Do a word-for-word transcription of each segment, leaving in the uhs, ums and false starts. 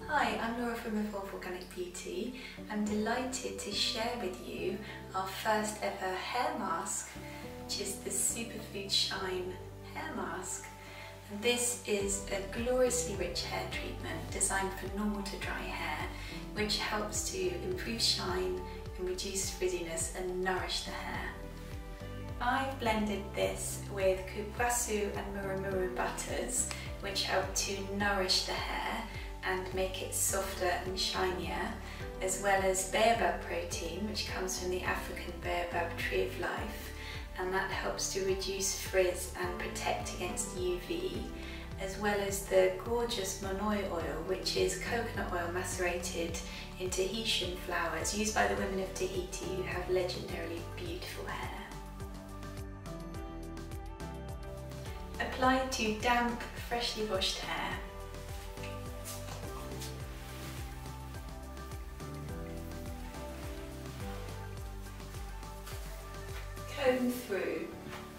Hi, I'm Laura from Evolve Organic Beauty. I'm delighted to share with you our first ever hair mask, which is the Superfood Shine Hair Mask. And this is a gloriously rich hair treatment designed for normal to dry hair, which helps to improve shine and reduce frizziness and nourish the hair. I've blended this with Cupuacu and Murumuru butters, which help to nourish the hair and make it softer and shinier, as well as Baobab protein, which comes from the African Baobab tree of life, and that helps to reduce frizz and protect against U V, as well as the gorgeous Monoi oil, which is coconut oil macerated in Tahitian flowers, used by the women of Tahiti who have legendarily beautiful hair. Apply to damp, freshly washed hair. Comb through.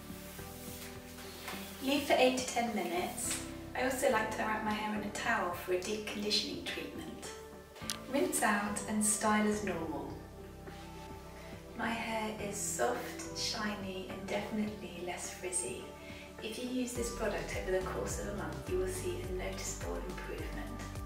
Leave for eight to ten minutes. I also like to wrap my hair in a towel for a deep conditioning treatment. Rinse out and style as normal. My hair is soft, shiny and definitely less frizzy. If you use this product over the course of a month, you will see a noticeable improvement.